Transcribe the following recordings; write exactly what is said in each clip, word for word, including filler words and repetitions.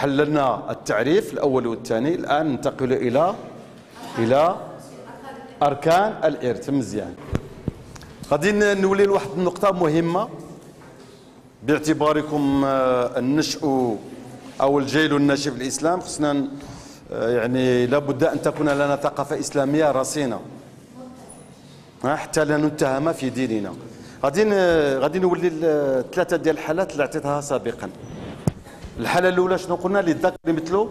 حللنا التعريف الأول والثاني. الآن ننتقل إلى إلى أركان الإرث. مزيان. غادي نولي لواحد النقطة مهمة باعتباركم النشء أو الجيل الناشئ في الإسلام. خصنا يعني لابد أن تكون لنا ثقافة إسلامية رصينة حتى لا نتهم في ديننا. غادي غادي نولي ثلاثة ديال الحالات اللي عطيتها سابقا. الحالة الأولى شنو قلنا؟ للذكر مثل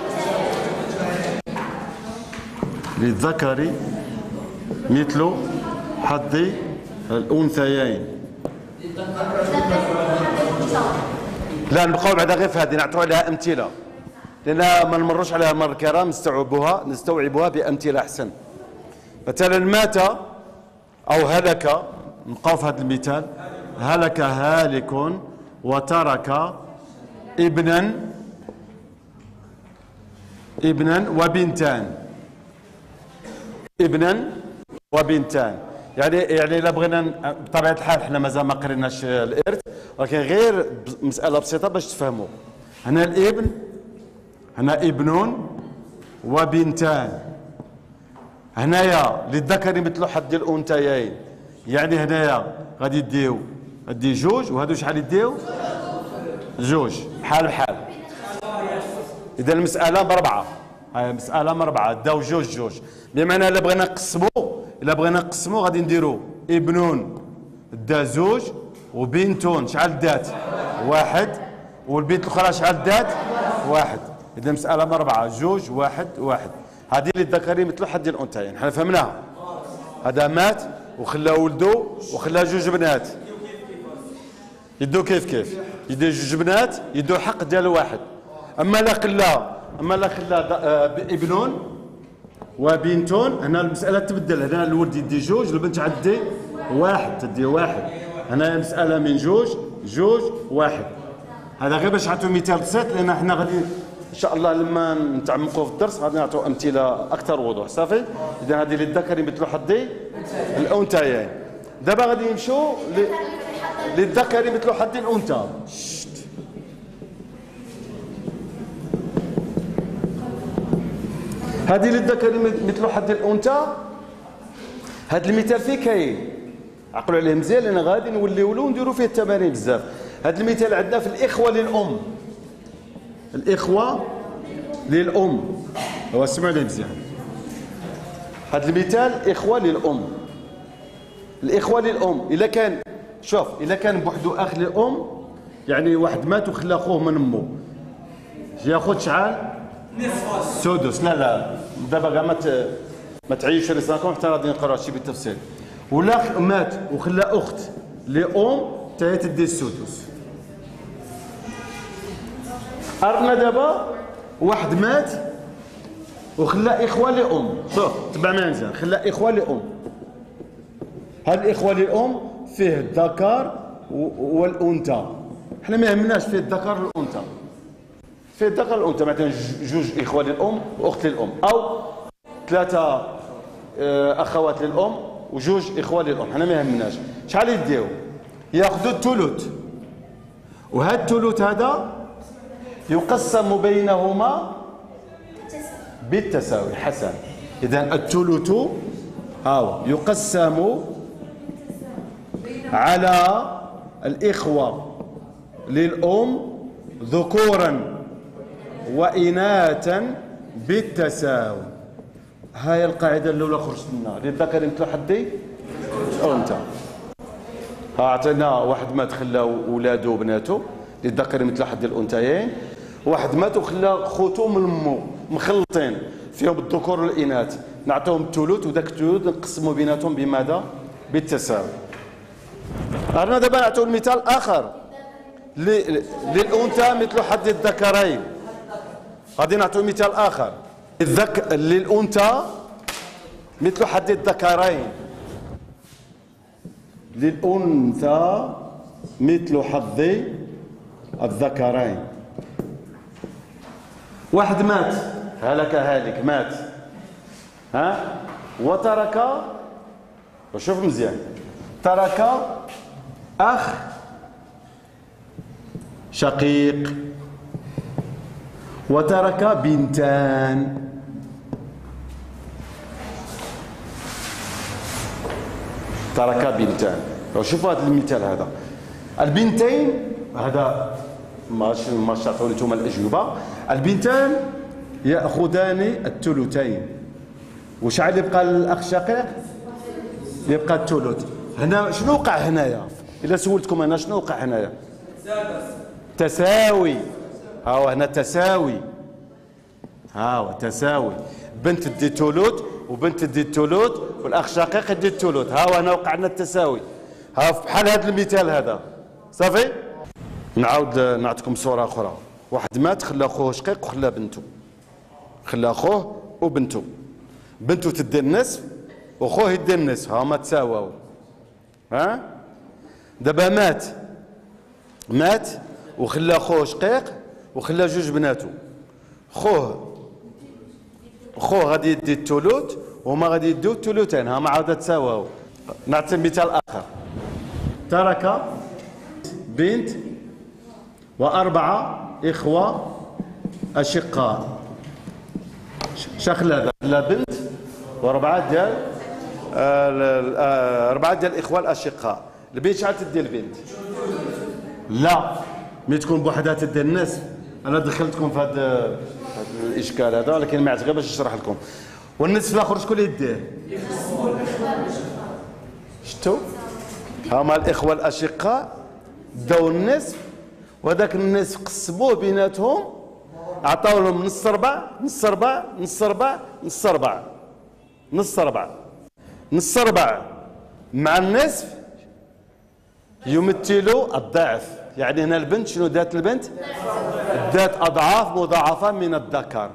للذكر مثل حظ الأنثيين. لا نبقاو بعدا غير في هذه، نعطيو عليها أمثلة لأن ما نمروش عليها المرة الكرام، نستوعبوها نستوعبوها بأمثلة أحسن. مثلا مات أو هلك، نبقاو في هذا المثال، هلك هالك وترك ابنا ابنا وبنتان. ابنا وبنتان يعني يعني الا بغينا بطبيعه الحال حنا مازال ما قريناش الارث، ولكن غير مساله بسيطه باش تفهموا. هنا الابن، هنا ابن وبنتان. هنايا للذكر مثل حظ الانثيين، يعني هنايا غادي يديو غادي جوج، وهادو شحال يديو؟ جوج بحال بحال. اذا المساله بربعه، هاي مساله مربعه داو جوج جوج، بمعنى الا بغينا نقسمو الا بغينا نقسمو غادي نديرو ابن دا زوج وبنتون شحال دات؟ واحد، والبنت الاخرى شحال دات؟ واحد. اذا مساله مربعه جوج واحد واحد. هذه للذكر مثل حظ الانثيين، حنا فهمناها. هذا مات وخلى ولدو وخلى جوج بنات، يدو كيف كيف يدو جوج بنات يدو حق ديال واحد. اما لا خلى اما لا خلى ابن وبنتون، هنا المساله تبدل. هنا الولد يدي جوج، البنت عدي واحد تدي واحد. هنا المساله من جوج جوج واحد. هذا غير باش نعطيو مثال بسيط، لان حنا غادي ان شاء الله لما نتعمقوا في الدرس غادي نعطيو امثله اكثر وضوح. صافي. اذا هذه للذكر مثل حظ الانثيين. دابا غادي نمشيو للذكر مثل حظ الانثى. هذه للذكر مثل حظ الانثى. هذا المثال فيه كاين، عقلوا عليه مزيان لان غادي نوليو نديروا فيه التمارين بزاف. هذا المثال عندنا في الاخوه للام. الاخوه للام، هو اسمعوا لي مزيان. هذا المثال اخوه للام. الاخوه للام الا كان شوف الا كان بوحدو اخ للام، يعني واحد مات وخلى اخوه من امه، ياخذ شحال؟ السدس. لا لا دابا كاع ما ما تعيش راسكم حتى غادي نقراو هادشي بالتفصيل. ولا مات وخلى اخت لام حتى هي تدي السدس. عرفنا دابا واحد مات وخلى اخوه لام. شوف تبع معايا مزيان، خلى اخوه لام. هاد الاخوه لام فيه الذكر والانثى. حنا ما يهمناش فيه الذكر والانثى، فيه الذكر والانثى. مثلا جوج اخوه للام واخت للام، او ثلاثه اخوات للام وجوج اخوه للام، حنا ما يهمناش. شحال يديو؟ ياخذوا الثلث، وهذا الثلث هذا يقسم بينهما بالتساوي. حسن. اذا الثلث هاو يقسم على الإخوة للأم ذكورا وإناثا بالتساوي. هاي القاعدة الأولى خرجت منها. للذكر مثل حظ الأنثى. أعطينا واحد مات خلى ولاده وبناته، للذكر مثل حظ الأنثيين. واحد مات وخلى خوتو من امه مخلطين فيهم الذكور والإناث، نعطيهم الثلث، وذاك الثلث نقسموا بيناتهم بماذا؟ بالتساوي. رانا دابا نعطيو المثال اخر للانثى مثل حظ الذكرين. غادي نعطيو مثال اخر للذك للانثى مثل حظ الذكرين. للانثى مثل حظ الذكرين. واحد مات، هلك هالك مات، ها وترك، وشوف مزيان، ترك أخ شقيق وترك بنتان. ترك بنتان. شوفوا هذا المثال هذا، البنتين هذا ماش ماش تعطوني انتم الاجوبه. البنتان ياخذان الثلثين. وشحال يبقى الاخ شقيق؟ يبقى الثلث. هنا شنو وقع هنايا؟ الا سولتكم انا شنو وقع هنايا؟ تساوي. ها هو هنا تساوي، ها هو تساوي، بنت تدي الثلث وبنت تدي الثلث والاخ شقيق يدي الثلث. ها هو هنا وقع لنا التساوي. ها بحال هذا المثال هذا صافي. نعاود نعطيكم صوره اخرى. واحد مات خلى خوه شقيق وخلى بنته، خلى خوه وبنته، بنته تدي النصف وخوه يدي النصف، ها ما تساواو. ها دابا مات مات وخلى خوه شقيق وخلى جوج بناته. خوه خوه غادي يدي الثلث وهما غادي يديو الثلثين، ها ما عاود تساواو. نعطي مثال اخر. ترك بنت واربعه اخوه اشقاء. شخل هذا لا بنت واربعه ديال اربعه ديال الاخوه الاشقاء. البنت شحال تدي البنت؟ لا ملي تكون بوحدها تدي النصف. انا دخلتكم في هذا الاشكال هذا ولكن ما غير باش نشرح لكم. والنصف الاخر شكون اللي يديه؟ شفتوا؟ هما الاخوه الاشقاء داو النصف وهذاك النصف قسموه بيناتهم، عطاو لهم نص ربع نص ربع نص ربع نص ربع نص ربع نص ربع مع النصف يمثلوا الضعف. يعني هنا البنت شنو دات؟ البنت دات اضعاف مضاعفه من الذكر.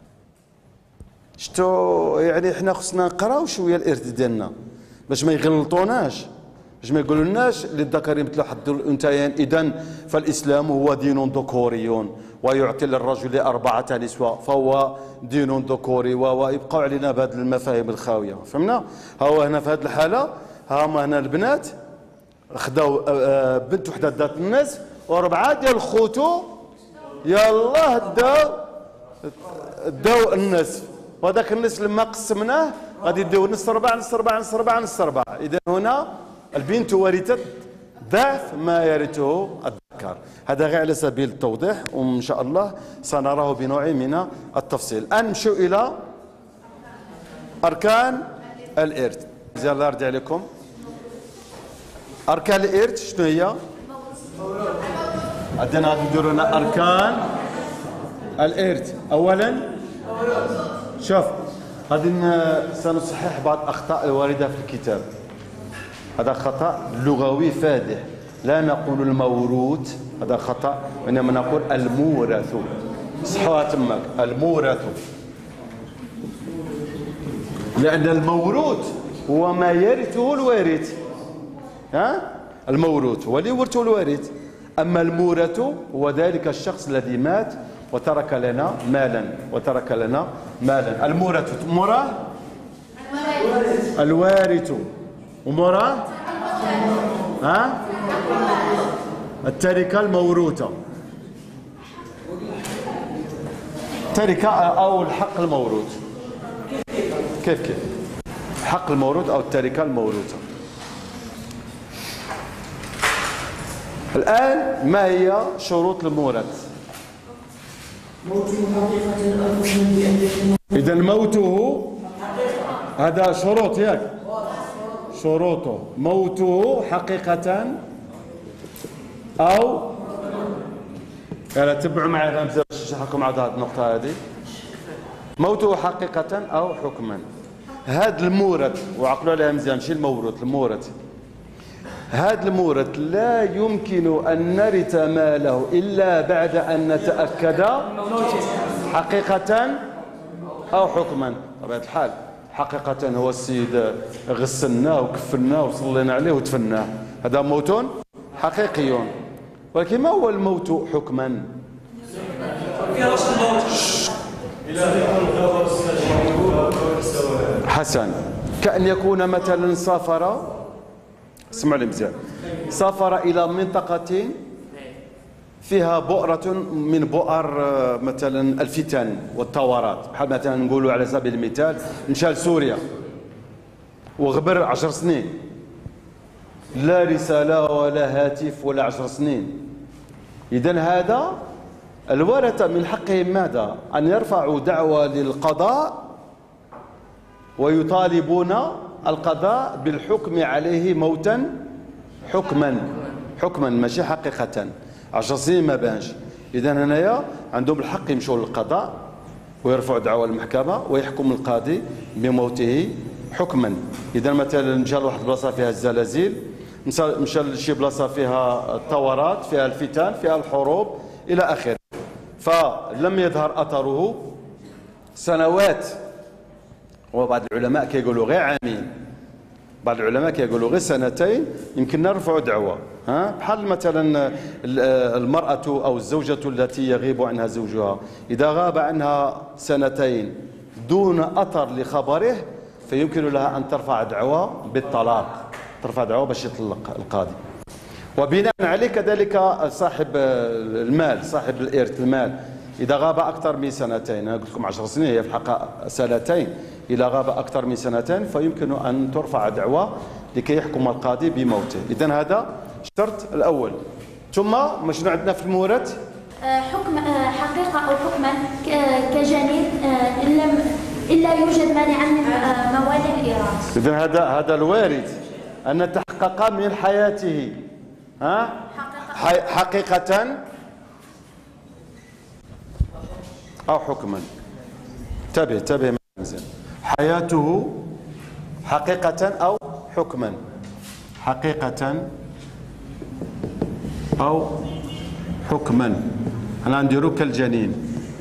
شتو؟ يعني حنا خصنا نقراو شويه الارث ديالنا باش ما يغلطوناش، باش ما يقولولناش للذكر مثل حظ الانثيين. اذا فالاسلام هو دين ذكوري ويعطي للرجل اربعه نسوه فهو دين ذكوري، ويبقوا علينا بهذه المفاهيم الخاويه. فهمنا؟ ها هو هنا في هذه الحاله ها هما هنا البنات خداو بنت وحده دات النصف وربعه ديال خوتو يلاه داو داو النصف، وهذاك النصف لما قسمناه غادي يديو نص ربع نص ربع نص ربع نص ربع. اذا هنا البنت ورثت ضعف ما يرثه الذكر. هذا غير على سبيل التوضيح وان شاء الله سنراه بنوع من التفصيل. الان نمشيو الى اركان الارث. مزيان الله يرضي عليكم. اركان الارث شنو هي؟ عندنا غادي نديروا لنا اركان الارث. اولا شوف غادي سنصحح بعض الاخطاء الوارده في الكتاب. هذا خطا لغوي فادح، لا نقول الموروث، هذا خطا، وانما نقول المورث. صحوها تماك المورث، لان الموروث هو ما يرثه الوارث. ها الموروث هو اللي يورثه الوارث، اما المورث هو ذلك الشخص الذي مات وترك لنا مالا وترك لنا مالا. المورث مراه الوارث ومراه ها التركه الموروثه، تركه او الحق الموروث. كيف كيف حق الموروث او التركه الموروثه. الان ما هي شروط المورث؟ إذا موته هذا شروط ياك، شروطه موته حقيقة أو يلا تبعوا معي غنبدا نشرح لكم على هذه النقطة هذه. موته حقيقة أو حكما. هذا المورث وعقلوا عليها مزيان، ماشي الموروث، المورث. هذا المورث لا يمكن أن نرث ماله إلا بعد أن نتأكد حقيقة أو حكما. بطبيعة الحال حقيقة هو السيد غسلناه وكفناه وصلينا عليه ودفناه، هذا موت حقيقي. ولكن ما هو الموت حكما؟ حسن، كأن يكون مثلا سافر، اسمعوا لي مزيان، سافر إلى منطقة فيها بؤرة من بؤر مثلا الفتن والثورات، بحال مثلا نقولوا على سبيل المثال مشى لسوريا وغبر عشر سنين، لا رسالة ولا هاتف ولا عشر سنين. إذن هذا الورثة من حقهم ماذا؟ أن يرفعوا دعوة للقضاء ويطالبون القضاء بالحكم عليه موتا حكما حكما ماشي حقيقة. عشر سنين ما بانش. إذن هنايا عندهم الحق يمشوا للقضاء ويرفعوا دعوة للمحكمة ويحكم القاضي بموته حكما. إذا مثلا مشى لواحد البلاصة فيها الزلازل، مشى لشي بلاصة فيها الثورات، فيها الفتن، فيها الحروب إلى آخره، فلم يظهر أثره سنوات. وبعض العلماء كيقولوا غير عامين، بعض العلماء كيقولوا غير سنتين يمكن نرفعوا دعوة. ها بحال مثلا المرأة أو الزوجة التي يغيب عنها زوجها، إذا غاب عنها سنتين دون أثر لخبره فيمكن لها أن ترفع دعوة بالطلاق، ترفع دعوة باش يطلق القاضي. وبناء عليه كذلك صاحب المال، صاحب الإرث المال، إذا غاب أكثر من سنتين، أنا قلت لكم عشر سنين هي في الحقيقة سنتين، إذا غاب أكثر من سنتين فيمكن أن ترفع دعوة لكي يحكم القاضي بموته. إذن هذا الشرط الأول. ثم ما شنو عندنا في المورث؟ حكم حقيقة أو حكما كجنين إن لم إلا يوجد مانعا من موانع الإيراث. إذن هذا هذا الوارث أن تحقق من حياته ها حقيقة, حقيقة أو حكما. انتبه انتبه مزيان. حياته حقيقة أو حكما، حقيقة أو حكما. أنا نديرو كالجنين.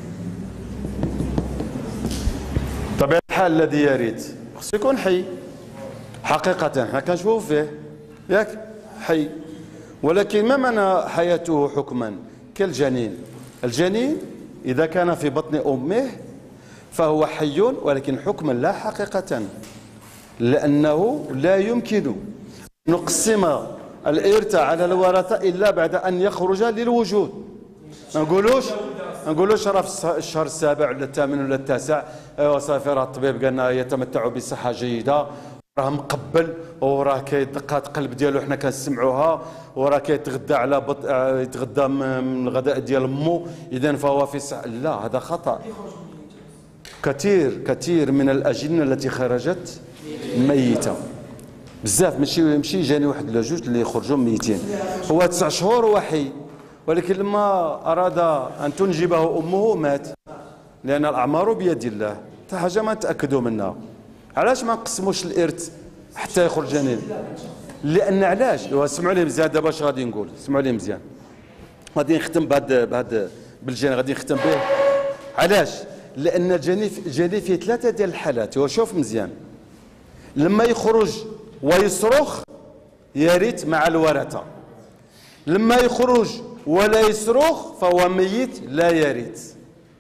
طبيعة الحال الذي يرث خصو يكون حي حقيقة، حنا كنشوفو فيه ياك حي، ولكن ما معنى حياته حكما؟ كالجنين. الجنين إذا كان في بطن أمه فهو حي ولكن حكما لا حقيقة، لأنه لا يمكن أن نقسم الإرث على الورثة إلا بعد أن يخرج للوجود. ما نقولوش ما نقولوش راه في الشهر السابع ولا الثامن ولا التاسع ايوا صافي راه الطبيب قالنا يتمتع بصحة جيدة، راه مقبل وراه كيدق القلب ديالو حنا كنسمعوها، وراه كيتغدى على بط... يتغدى من الغداء ديال امه، اذا فهو في صحة. لا، هذا خطأ. كثير كثير من الأجنة التي خرجت ميتة، بزاف ماشي ماشي جاني واحد ولا جوج اللي يخرجوا ميتين. هو تسع شهور هو حي، ولكن لما أراد أن تنجبه أمه مات، لأن الأعمار بيد الله. حتى حاجة ما نتأكدوا منها. علاش ما نقسموش الإرث حتى يخرج جنين؟ لأن علاش؟ سمعوا لي مزيان دابا اش غادي نقول، سمعوا لي مزيان. غادي نختم بهذا بهذا بالجنين، غادي نختم به. علاش؟ لأن الجنين الجنين فيه ثلاثة ديال الحالات. وشوف مزيان، لما يخرج ويصرخ يرث مع الورثة، لما يخرج ولا يصرخ فهو ميت لا يرث،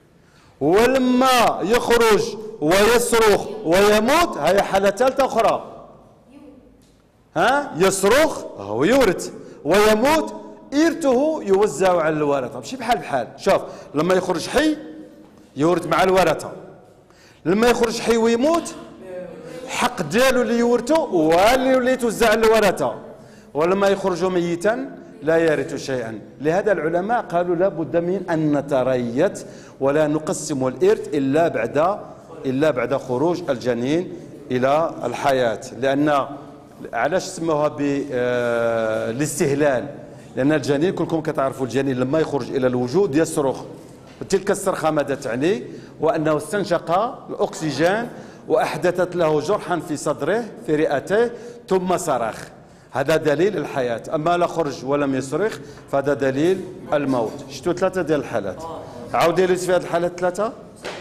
ولما يخرج ويصرخ ويموت هي حالة ثالثة أخرى. ها يصرخ هو يورث، ويموت إرثه يوزع على الورثة، ماشي بحال بحال. شوف، لما يخرج حي يورث مع الورثة، لما يخرج حي ويموت حق ديالو اللي يورثه هو اللي يتوزع على الورثة، ولما يخرج ميتا لا يرث شيئا. لهذا العلماء قالوا لا بد من أن نتريث ولا نقسم الإرث إلا بعد إلا بعد خروج الجنين إلى الحياة. لأن علاش سموها بالاستهلال؟ لأن الجنين كلكم كتعرفوا الجنين لما يخرج إلى الوجود يصرخ، وتلك الصرخة ماذا تعني؟ وأنه استنشق الأكسجين وأحدثت له جرحا في صدره في رئته ثم صرخ، هذا دليل الحياة. أما لا خرج ولم يصرخ فهذا دليل الموت. شفتوا ثلاثة ديال الحالات. عاودي لي في هذه الحالات ثلاثة.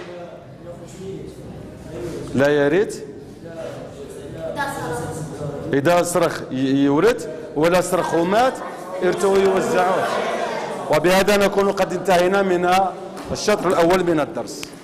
لا يرث، إذا صرخ يورث، ولا صرخ ومات إرثه يوزعه. وبهذا نكون قد انتهينا من الشطر الأول من الدرس.